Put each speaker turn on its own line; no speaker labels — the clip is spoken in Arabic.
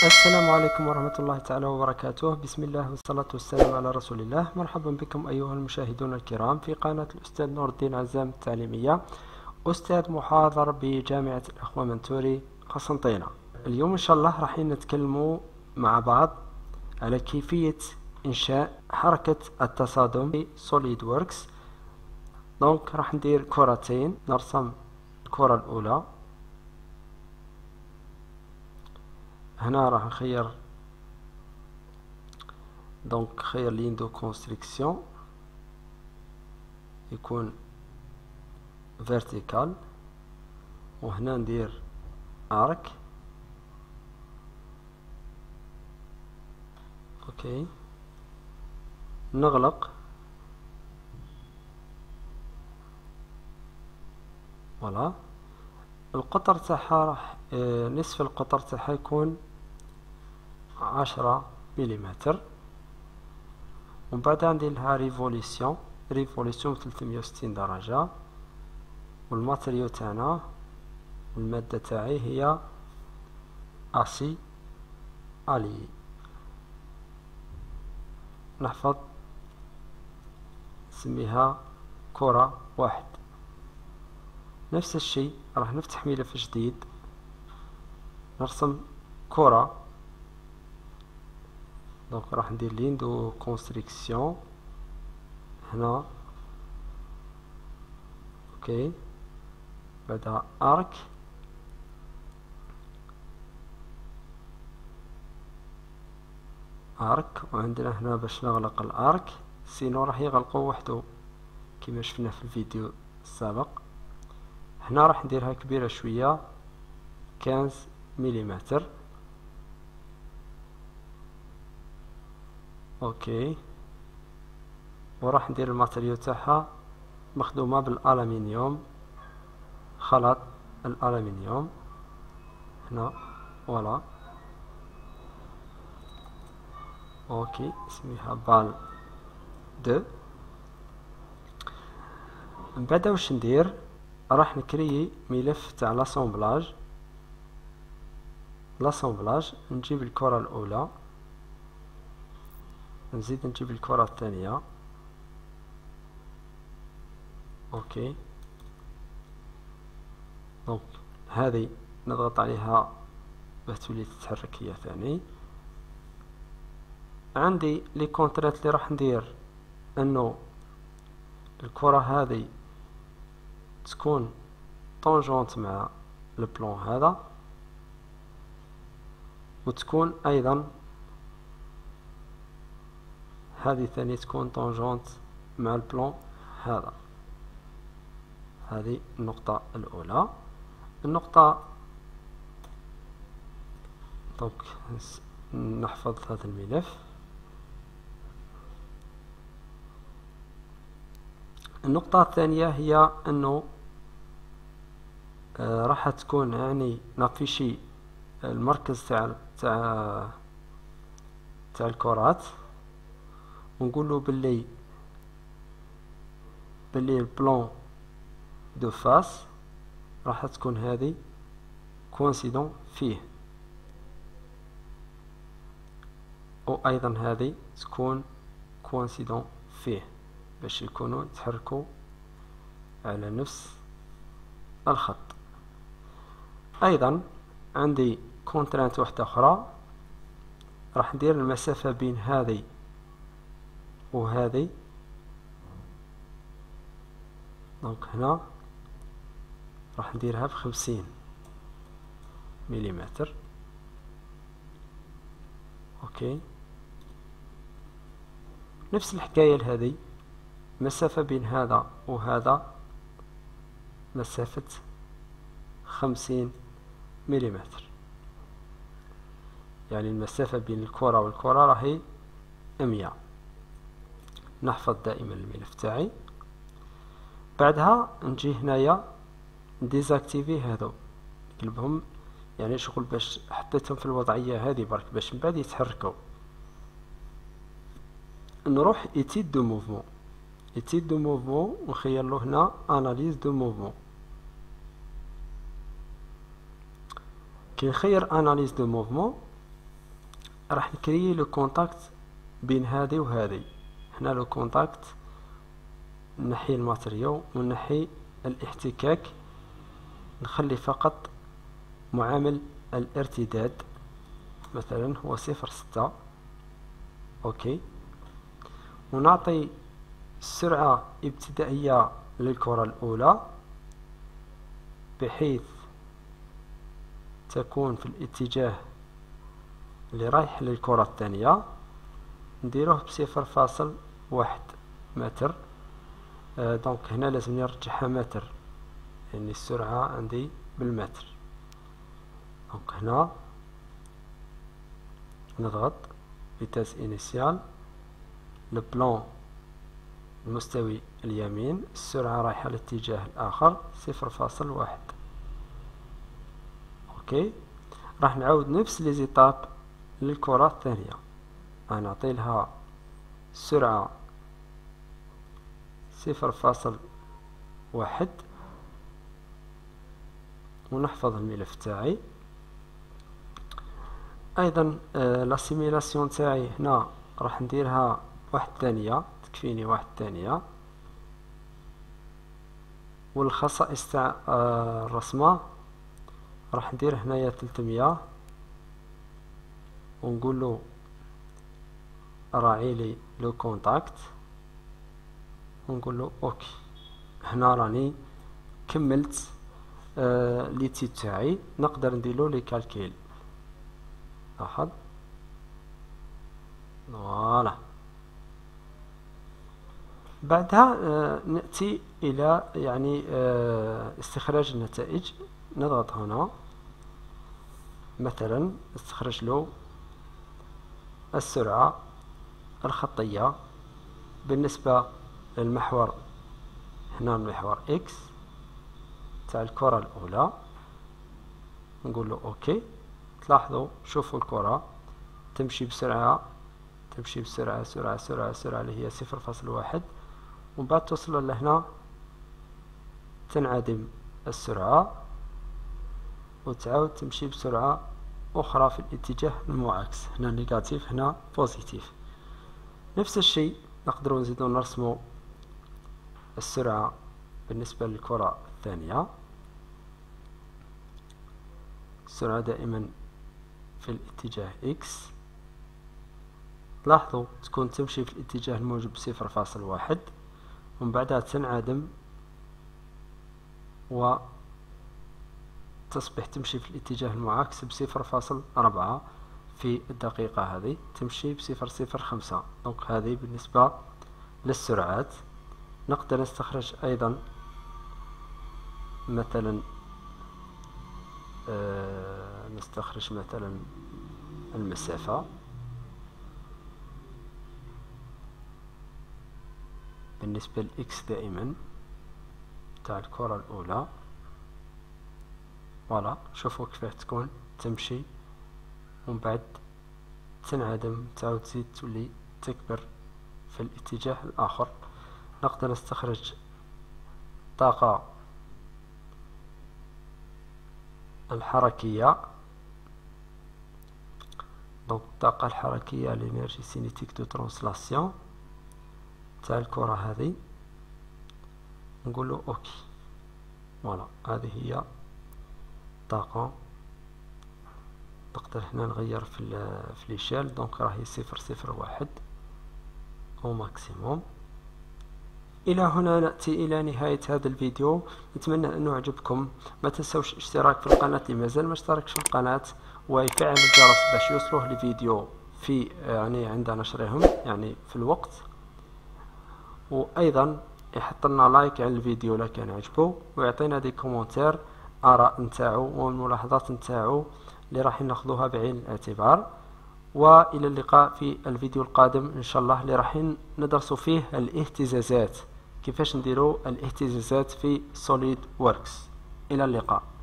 السلام عليكم ورحمة الله تعالى وبركاته. بسم الله والصلاة والسلام على رسول الله. مرحبا بكم أيها المشاهدون الكرام في قناة الأستاذ نور الدين عزام التعليمية، أستاذ محاضر بجامعة الأخوة منتوري قسنطينة. اليوم إن شاء الله راح نتكلموا مع بعض على كيفية إنشاء حركة التصادم في SolidWorks. دونك راح ندير كرتين، نرسم الكرة الأولى. هنا راح نخير دونك خير لين دو كونستركسيون يكون فيرتيكال، وهنا ندير ارك. اوكي، نغلق. فوالا، القطر تاعها راح نصف القطر تاعها يكون 10 مليمتر، ومن بعد ندير لها ريفوليسيون 360 درجة. والماتريو تاعنا المادة تاعي هي أسي ألي. نحفظ نسميها كرة واحد. نفس الشيء راح نفتح ملف جديد، نرسم كرة. دونك راح ندير لين دو كونستركسيون هنا. اوكي، بعدها ارك، وعندنا هنا باش نغلق الارك، سينو راح يغلقوا وحده كما شفنا في الفيديو السابق. هنا راح نديرها كبيرة شوية 15 مليمتر. اوكي، وراح ندير الماتريو تاعها مخدومة بالالومنيوم، خلط الالومنيوم هنا. فوالا، اوكي، اسميها بال دو. من بعد واش ندير، راح نكري ملف تاع لاسومبلاج. نجيب الكرة الاولى، نزيد نجيب الكرة الثانية. اوكي، دونك هذه نضغط عليها باش تولي تتحرك هي ثاني. عندي لي كونترات اللي راح ندير انه الكرة هذه تكون طونجونت مع البلون هذا، وتكون ايضا هذه ثاني تكون طونجونت مع البلون هذا. هذه النقطة الأولى. النقطة دونك نحفظ هذا الملف. النقطة الثانية هي أنه راح تكون يعني نافيشي المركز تاع الكرات، ونقوله باللي البلون دو فاس راح تكون هذه كوانسيدون فيه، وأيضا هذه تكون كوانسيدون فيه، باش يكونوا يتحركوا على نفس الخط. أيضا عندي كونترانت واحدة أخرى، راح ندير المسافة بين هذه وهذه. دونك هنا راح نديرها ب50 مليمتر. اوكي، نفس الحكاية لهذه، مسافة بين هذا وهذا مسافة 50 مليمتر، يعني المسافة بين الكرة والكرة راهي 100. نحفظ دائما الملف تاعي. بعدها نجي هنايا نديزاكتيفي هذو، نقلبهم يعني شغل باش حطيتهم في الوضعية هذه برك باش من بعد يتحركوا. نروح ايتيد دو موفمون ونخير له هنا اناليز دو موفمون. كي نخير اناليز دو موفمون راح نكري لو كونتاكت بين هذه وهذه. هنا لو كونتاكت نحي الماتريو ونحي الاحتكاك، نخلي فقط معامل الارتداد مثلا هو 0.6. اوكي، ونعطي سرعة ابتدائية للكرة الأولى بحيث تكون في الاتجاه اللي رايح للكرة الثانية، نديروه ب0.1 متر. دونك هنا لازم نرجعها متر، يعني السرعة عندي بالمتر. دونك هنا نضغط فيتاس انيسيال، البلان المستوي اليمين، السرعة رايحة للاتجاه الآخر 0.1. اوكي، راح نعاود نفس لي زيتاب للكرة الثانية. نعطي لها سرعة 0.1 ونحفظ الملف تاعي. ايضا لا سيميلاسيون تاعي هنا راح نديرها 1 ثانية، تكفيني 1 ثانية. والخصائص تاع الرسمة راح ندير هنايا 300 ونقول له راعي لي لو كونتاكت ونقول له اوكي. هنا راني كملت لي تي تاعي، نقدر نديرلو لي كالكيل. لاحظ، فوالا. بعدها نأتي إلى يعني استخراج النتائج. نضغط هنا مثلا استخرج له السرعة الخطية بالنسبة للمحور. هنا المحور X تاع الكرة الأولى، نقول له أوكي. تلاحظوا شوفوا الكرة تمشي بسرعة، تمشي بسرعة سرعة سرعة سرعة اللي هي 0.1، ومن بعد توصل لهنا تنعدم السرعة وتعاود تمشي بسرعة أخرى في الاتجاه المعاكس. هنا نيجاتيف، هنا بوزيتيف. نفس الشيء نقدروا نزيدوا نرسموا السرعة بالنسبة للكرة الثانية. السرعة دائما في الاتجاه X. لاحظوا تكون تمشي في الاتجاه الموجب 0.1 ومن بعدها تنعدم وتصبح تمشي في الاتجاه المعاكس ب0.4 في الدقيقة. هذه تمشي ب0.05. دونك هذه بالنسبة للسرعات. نقدر نستخرج أيضا مثلا نستخرج مثلا المسافة بالنسبة لإكس دائما تاع الكرة الأولى. فوالا، شوفوا كيف تكون تمشي ومن بعد تنعدم، تعاود تزيد تولي تكبر في الاتجاه الآخر. نقدر نستخرج طاقة الحركية. دونك الطاقة الحركية لينيرجي سينيتيك دو ترانسلاسيون تاع الكرة هذه، نقول له اوكي. فوالا، هذه هي طاقة. نقدر هنا نغير في ليشال. دونك راهي 0.01 او ماكسيموم. الى هنا نأتي الى نهاية هذا الفيديو. نتمنى انه عجبكم. ما تنسوش الاشتراك في القناة اللي مازال ما اشتركش في القناة، ويفعل الجرس باش يوصلوه الفيديو في يعني عند نشرهم يعني في الوقت. وايضا يحط لنا لايك على الفيديو اذا كان عجبه، ويعطينا دي كومنتير اراء نتاعو والملاحظات نتاعو اللي راح ناخذوها بعين الاعتبار. والى اللقاء في الفيديو القادم ان شاء الله، اللي راح ندرسوا فيه الاهتزازات، كيفاش نديروا الاهتزازات في سوليد ووركس. الى اللقاء.